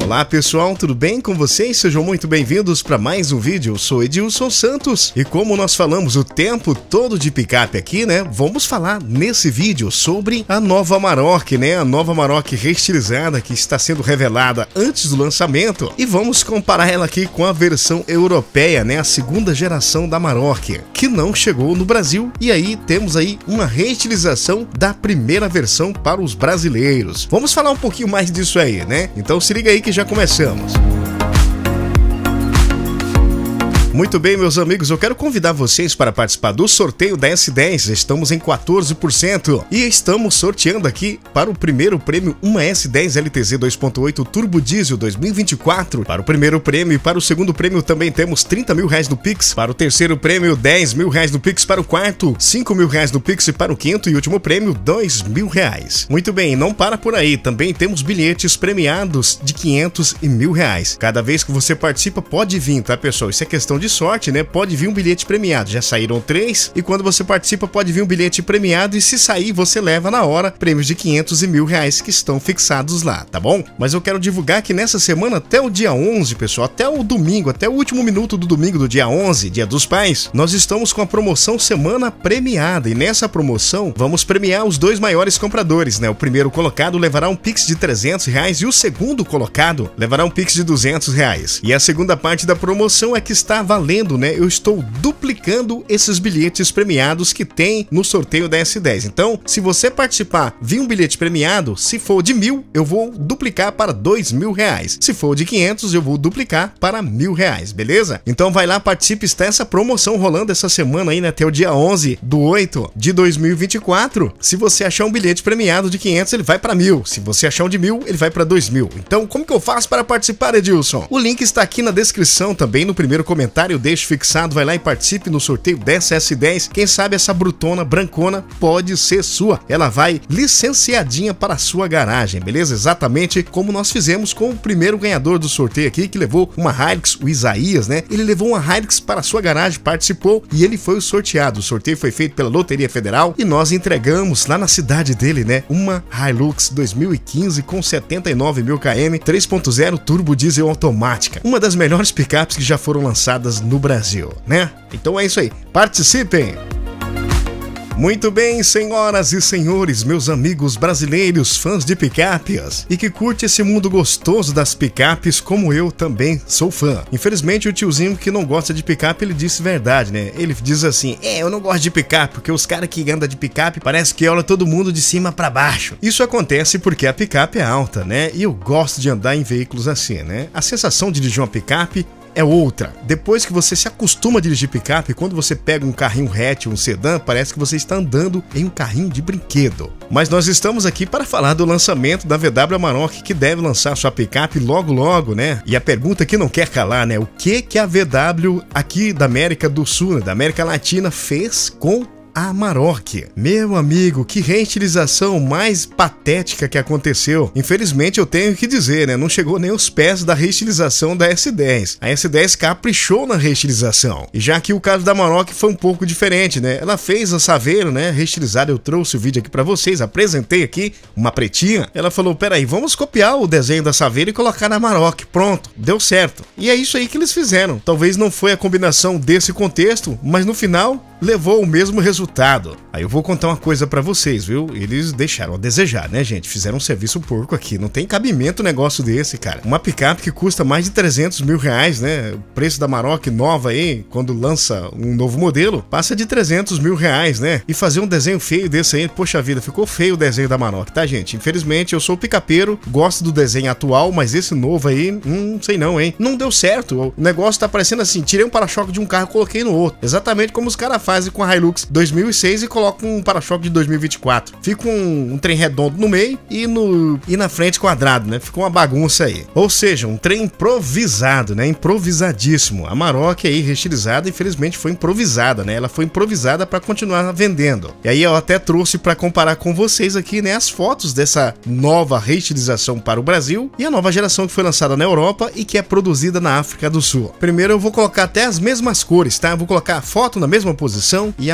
Olá pessoal, tudo bem com vocês? Sejam muito bem-vindos para mais um vídeo. Eu sou Edilson Santos e como nós falamos o tempo todo de picape aqui, né? Vamos falar nesse vídeo sobre a nova Amarok, né? A nova Amarok reestilizada que está sendo revelada antes do lançamento e vamos comparar ela aqui com a versão europeia, né? A segunda geração da Amarok, que não chegou no Brasil e aí temos aí uma reestilização da primeira versão para os brasileiros. Vamos falar um pouquinho mais disso aí, né? Então se liga aí que já começamos. Muito bem, meus amigos, eu quero convidar vocês para participar do sorteio da S10. Estamos em 14% e estamos sorteando aqui para o primeiro prêmio uma S10 LTZ 2.8 Turbo Diesel 2024. Para o primeiro prêmio e para o segundo prêmio também temos 30 mil reais no Pix. Para o terceiro prêmio, 10 mil reais no Pix. Para o quarto, 5 mil reais no Pix. E para o quinto e último prêmio, 2 mil reais. Muito bem, não para por aí. Também temos bilhetes premiados de 500 e mil reais. Cada vez que você participa pode vir, tá, pessoal? Isso é questão de sorte, né? Pode vir um bilhete premiado. Já saíram 3 e quando você participa pode vir um bilhete premiado e se sair você leva na hora prêmios de 500 e mil reais que estão fixados lá, tá bom? Mas eu quero divulgar que nessa semana até o dia 11, pessoal, até o domingo, até o último minuto do domingo do dia 11, dia dos pais, nós estamos com a promoção Semana Premiada e nessa promoção vamos premiar os dois maiores compradores, né? O primeiro colocado levará um Pix de 300 reais e o segundo colocado levará um Pix de 200 reais. E a segunda parte da promoção é que está valendo, né? Eu estou duplicando esses bilhetes premiados que tem no sorteio da S10. Então, se você participar, vir um bilhete premiado, se for de 1.000, eu vou duplicar para 2 mil reais. Se for de 500, eu vou duplicar para 1.000 reais, beleza? Então vai lá, participe, está essa promoção rolando essa semana aí, né? Até o dia 11 do 8 de 2024. Se você achar um bilhete premiado de 500, ele vai para 1.000. Se você achar um de 1.000, ele vai para 2.000. Então, como que eu faço para participar, Edilson? O link está aqui na descrição também, no primeiro comentário. Deixo fixado, vai lá e participe no sorteio dessa S10. Quem sabe essa brutona brancona pode ser sua. Ela vai licenciadinha para a sua garagem, beleza? Exatamente como nós fizemos com o primeiro ganhador do sorteio aqui, que levou uma Hilux, o Isaías, né? Ele levou uma Hilux para a sua garagem, participou e ele foi o sorteado. O sorteio foi feito pela Loteria Federal e nós entregamos lá na cidade dele, né? Uma Hilux 2015 com 79 mil km, 3.0 turbo diesel automática. Uma das melhores picapes que já foram lançadas no Brasil, né? Então é isso aí, participem! Muito bem, senhoras e senhores, meus amigos brasileiros, fãs de picapes e que curte esse mundo gostoso das picapes como eu também sou fã. Infelizmente o tiozinho que não gosta de picape, ele disse verdade, né? Ele diz assim, eu não gosto de picape porque os caras que andam de picape parece que olham todo mundo de cima pra baixo. Isso acontece porque a picape é alta, né? E eu gosto de andar em veículos assim, né? A sensação de dirigir uma picape é outra. Depois que você se acostuma a dirigir picape, quando você pega um carrinho hatch, um sedã, parece que você está andando em um carrinho de brinquedo. Mas nós estamos aqui para falar do lançamento da VW Amarok, que deve lançar sua picape logo logo, né? E a pergunta que não quer calar, né? O que a VW aqui da América do Sul, né? Da América Latina fez com a Amarok? Meu amigo, que reestilização mais patética que aconteceu. Infelizmente eu tenho que dizer, né? Não chegou nem aos pés da reestilização da S10. A S10 caprichou na reestilização. E já que o caso da Amarok foi um pouco diferente, né? Ela fez a Saveiro, né? Reestilizada, eu trouxe o vídeo aqui pra vocês, apresentei aqui uma pretinha. Ela falou, peraí, vamos copiar o desenho da Saveiro e colocar na Amarok. Pronto, deu certo. E é isso aí que eles fizeram. Talvez não foi a combinação desse contexto, mas no final levou o mesmo resultado. Aí eu vou contar uma coisa pra vocês, viu? Eles deixaram a desejar, né, gente? Fizeram um serviço porco aqui. Não tem cabimento um negócio desse, cara. Uma picape que custa mais de 300 mil reais, né? O preço da Amarok nova aí, quando lança um novo modelo, passa de 300 mil reais, né? E fazer um desenho feio desse aí, poxa vida, ficou feio o desenho da Amarok, tá, gente? Infelizmente, eu sou picapeiro, gosto do desenho atual, mas esse novo aí, sei não, hein? Não deu certo. O negócio tá parecendo assim, tirei um para-choque de um carro e coloquei no outro. Exatamente como os caras fazem com a Hilux 2006 e colocam um para-choque de 2024. Fica um trem redondo no meio e na frente quadrado, né? Ficou uma bagunça aí. Ou seja, um trem improvisado, né? Improvisadíssimo. A Amarok aí reestilizada, infelizmente foi improvisada, né? Ela foi improvisada para continuar vendendo. E aí eu até trouxe para comparar com vocês aqui, né? As fotos dessa nova reestilização para o Brasil e a nova geração que foi lançada na Europa e que é produzida na África do Sul. Primeiro eu vou colocar até as mesmas cores, tá? Eu vou colocar a foto na mesma posição e a picape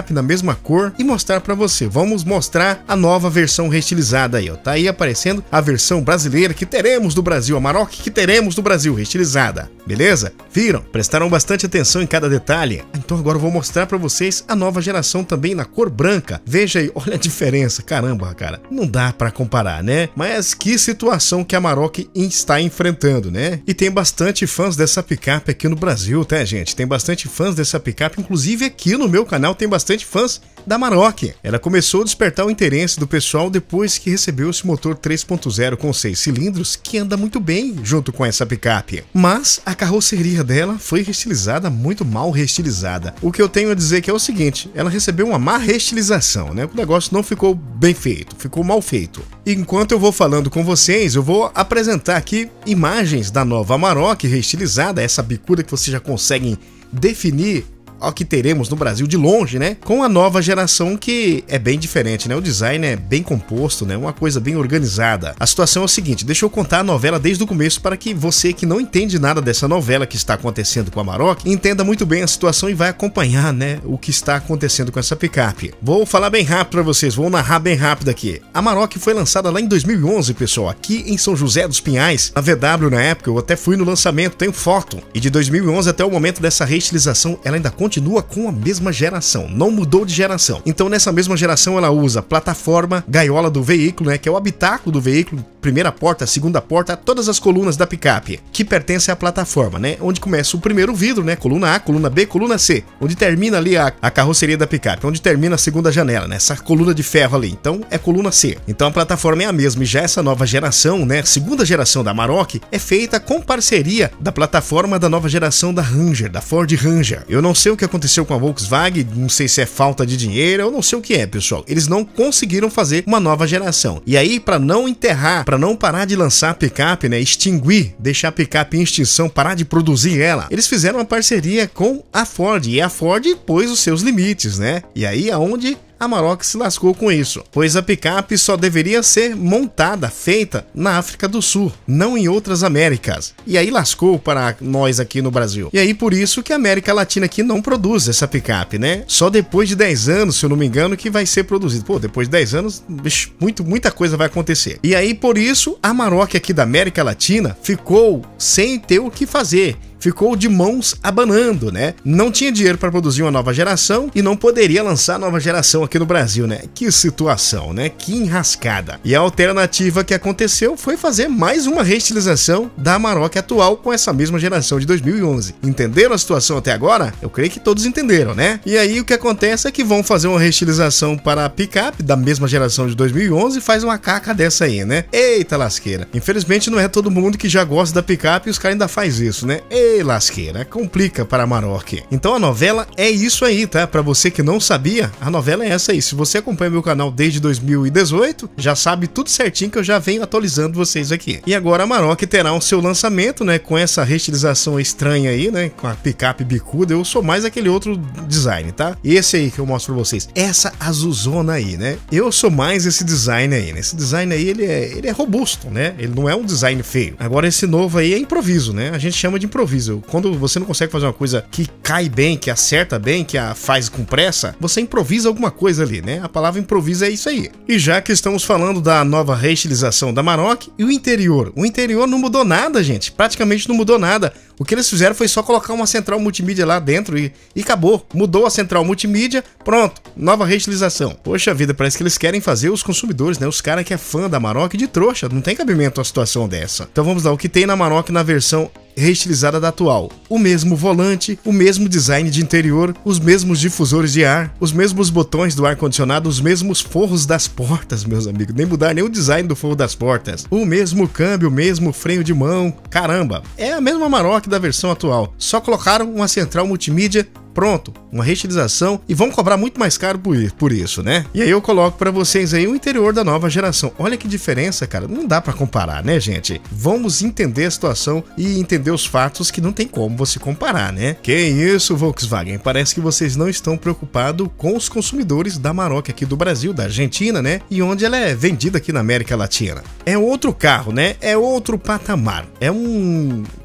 picape na mesma cor e mostrar para você. Vamos mostrar a nova versão reestilizada aí, ó. Tá aí aparecendo a versão brasileira que teremos do Brasil, a Amarok que teremos do Brasil, reestilizada. Beleza? Viram? Prestaram bastante atenção em cada detalhe? Então agora eu vou mostrar para vocês a nova geração também na cor branca. Veja aí, olha a diferença. Caramba, cara. Não dá para comparar, né? Mas que situação que a Amarok está enfrentando, né? E tem bastante fãs dessa picape aqui no Brasil, tá, gente? Tem bastante fãs dessa picape, inclusive aqui no meu canal tem bastante fãs da Amarok. Ela começou a despertar o interesse do pessoal depois que recebeu esse motor 3.0 com 6 cilindros, que anda muito bem junto com essa picape. Mas a carroceria dela foi reestilizada, muito mal reestilizada. O que eu tenho a dizer que é o seguinte, ela recebeu uma má reestilização, né? O negócio não ficou bem feito, ficou mal feito. E enquanto eu vou falando com vocês, eu vou apresentar aqui imagens da nova Amarok reestilizada, essa bicuda que vocês já conseguem definir ao que teremos no Brasil de longe, né? Com a nova geração que é bem diferente, né? O design é bem composto, né? Uma coisa bem organizada. A situação é o seguinte, deixa eu contar a novela desde o começo para que você que não entende nada dessa novela que está acontecendo com a Amarok, entenda muito bem a situação e vai acompanhar, né? O que está acontecendo com essa picape. Vou falar bem rápido para vocês, vou narrar bem rápido aqui. A Amarok foi lançada lá em 2011, pessoal, aqui em São José dos Pinhais, na VW na época, eu até fui no lançamento, tenho foto. E de 2011 até o momento dessa reestilização, ela ainda continua com a mesma geração, não mudou de geração. Então nessa mesma geração ela usa plataforma, gaiola do veículo, né, que é o habitáculo do veículo, primeira porta, segunda porta, todas as colunas da picape, que pertencem à plataforma, né, onde começa o primeiro vidro, né, coluna A, coluna B, coluna C, onde termina ali a carroceria da picape, onde termina a segunda janela, né, essa coluna de ferro ali, então é coluna C. Então a plataforma é a mesma e já essa nova geração, né, segunda geração da Amarok, é feita com parceria da plataforma da nova geração da Ranger, da Ford Ranger. Eu não sei o que aconteceu com a Volkswagen, não sei se é falta de dinheiro, eu não sei o que é, pessoal. Eles não conseguiram fazer uma nova geração. E aí, para não enterrar, para não parar de lançar a picape, né, extinguir, deixar a picape em extinção, parar de produzir ela, eles fizeram uma parceria com a Ford, e a Ford pôs os seus limites, né? E aí aonde a Amarok se lascou com isso, pois a picape só deveria ser montada, feita na África do Sul, não em outras Américas. E aí lascou para nós aqui no Brasil. E aí por isso que a América Latina aqui não produz essa picape, né? Só depois de 10 anos, se eu não me engano, que vai ser produzido. Pô, depois de 10 anos, muita coisa vai acontecer. E aí por isso a Amarok aqui da América Latina ficou sem ter o que fazer. Ficou de mãos abanando, né? Não tinha dinheiro para produzir uma nova geração e não poderia lançar a nova geração aqui no Brasil, né? Que situação, né? Que enrascada. E a alternativa que aconteceu foi fazer mais uma reestilização da Amarok atual com essa mesma geração de 2011. Entenderam a situação até agora? Eu creio que todos entenderam, né? E aí o que acontece é que vão fazer uma reestilização para a picape da mesma geração de 2011 e faz uma caca dessa aí, né? Eita lasqueira. Infelizmente não é todo mundo que já gosta da picape e os caras ainda faz isso, né? Ei, lasqueira, complica para a Amarok. Então a novela é isso aí, tá? Para você que não sabia, a novela é essa aí. Se você acompanha meu canal desde 2018, já sabe tudo certinho que eu já venho atualizando vocês aqui. E agora a Amarok terá o seu lançamento, né? Com essa reestilização estranha aí, né? Com a picape bicuda. Eu sou mais aquele outro design, tá? Esse aí que eu mostro pra vocês. Essa azulzona aí, né? Eu sou mais esse design aí, né? Esse design aí, ele é robusto, né? Ele não é um design feio. Agora esse novo aí é improviso, né? A gente chama de improviso. Quando você não consegue fazer uma coisa que cai bem, que acerta bem, que a faz com pressa, você improvisa alguma coisa ali, né? A palavra improvisa é isso aí. E já que estamos falando da nova reestilização da Amarok, e o interior? O interior não mudou nada, gente. Praticamente não mudou nada. O que eles fizeram foi só colocar uma central multimídia lá dentro e acabou. Mudou a central multimídia, pronto, nova reestilização. Poxa vida, parece que eles querem fazer os consumidores, né? Os caras que é fã da Amarok de trouxa. Não tem cabimento uma situação dessa. Então vamos lá, o que tem na Amarok na versão reestilizada da atual. O mesmo volante, o mesmo design de interior, os mesmos difusores de ar, os mesmos botões do ar-condicionado, os mesmos forros das portas, meus amigos. Nem mudar nem o design do forro das portas. O mesmo câmbio, o mesmo freio de mão. Caramba, é a mesma Amarok da versão atual. Só colocaram uma central multimídia. Pronto, uma reestilização e vão cobrar muito mais caro por isso, né? E aí eu coloco pra vocês aí o interior da nova geração. Olha que diferença, cara. Não dá pra comparar, né, gente? Vamos entender a situação e entender os fatos que não tem como você comparar, né? Que isso, Volkswagen? Parece que vocês não estão preocupados com os consumidores da Amarok aqui do Brasil, da Argentina, né? E onde ela é vendida aqui na América Latina. É outro carro, né? É outro patamar. É um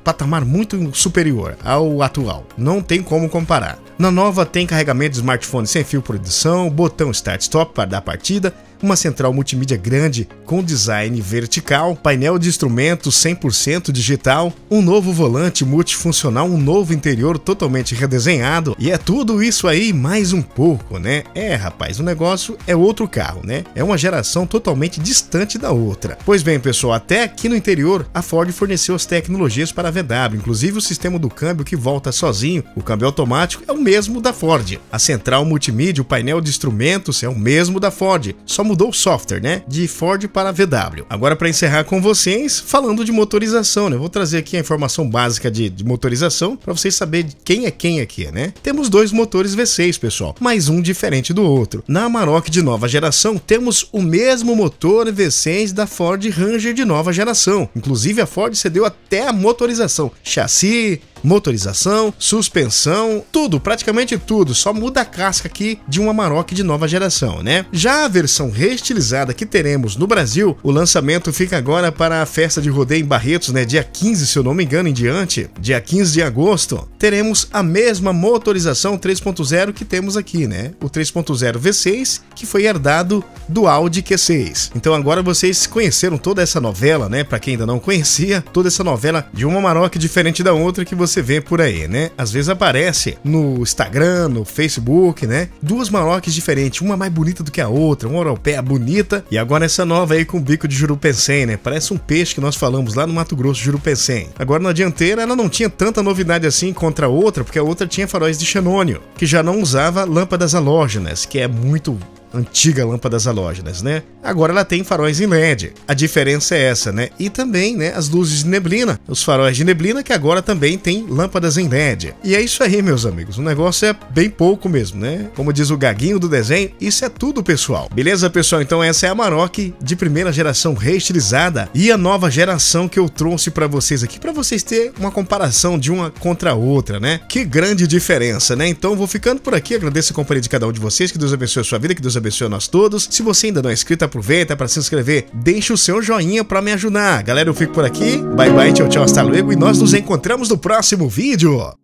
patamar muito superior ao atual. Não tem como comparar. Na nova tem carregamento de smartphone sem fio por edição, botão Start-Stop para dar partida, uma central multimídia grande com design vertical, painel de instrumentos 100% digital, um novo volante multifuncional, um novo interior totalmente redesenhado, e é tudo isso aí mais um pouco, né? Rapaz, o negócio é outro carro, né? É uma geração totalmente distante da outra. Pois bem, pessoal, até aqui no interior a Ford forneceu as tecnologias para a VW, inclusive o sistema do câmbio que volta sozinho, o câmbio automático é o mesmo da Ford. A central multimídia, o painel de instrumentos é o mesmo da Ford, só mudou o software, né? De Ford para a VW. Agora, para encerrar com vocês, falando de motorização, né? Eu vou trazer aqui a informação básica de motorização para vocês saberem quem é quem aqui, né? Temos dois motores V6, pessoal, mas um diferente do outro. Na Amarok de nova geração, temos o mesmo motor V6 da Ford Ranger de nova geração. Inclusive, a Ford cedeu até a motorização, chassi, motorização, suspensão, tudo, praticamente tudo, só muda a casca aqui de uma Amarok de nova geração, né? Já a versão reestilizada que teremos no Brasil, o lançamento fica agora para a festa de rodeio em Barretos, né? Dia 15, se eu não me engano, em diante, dia 15 de agosto, teremos a mesma motorização 3.0 que temos aqui, né? O 3.0 V6, que foi herdado do Audi Q6. Então agora vocês conheceram toda essa novela, né? Para quem ainda não conhecia, toda essa novela de uma Amarok diferente da outra que você vê por aí, né? Às vezes aparece no Instagram, no Facebook, né? Duas Amarokes diferentes, uma mais bonita do que a outra, uma europeia bonita e agora essa nova aí com bico de Jurupensem, né? Parece um peixe que nós falamos lá no Mato Grosso, Jurupensem. Agora na dianteira ela não tinha tanta novidade assim contra a outra, porque a outra tinha faróis de xenônio, que já não usava lâmpadas halógenas, que é muito antiga lâmpadas halógenas, né? Agora ela tem faróis em LED. A diferença é essa, né? E também, né, as luzes de neblina, os faróis de neblina que agora também tem lâmpadas em LED. E é isso aí, meus amigos. O negócio é bem pouco mesmo, né? Como diz o gaguinho do desenho, isso é tudo, pessoal. Beleza, pessoal? Então essa é a Amarok de primeira geração reestilizada e a nova geração que eu trouxe para vocês aqui, para vocês terem uma comparação de uma contra a outra, né? Que grande diferença, né? Então vou ficando por aqui, agradeço a companhia de cada um de vocês, que Deus abençoe a sua vida, que Deus abençoe a nós todos. Se você ainda não é inscrito, aproveita para se inscrever, deixa o seu joinha para me ajudar. Galera, eu fico por aqui, bye bye, tchau tchau, hasta luego e nós nos encontramos no próximo vídeo.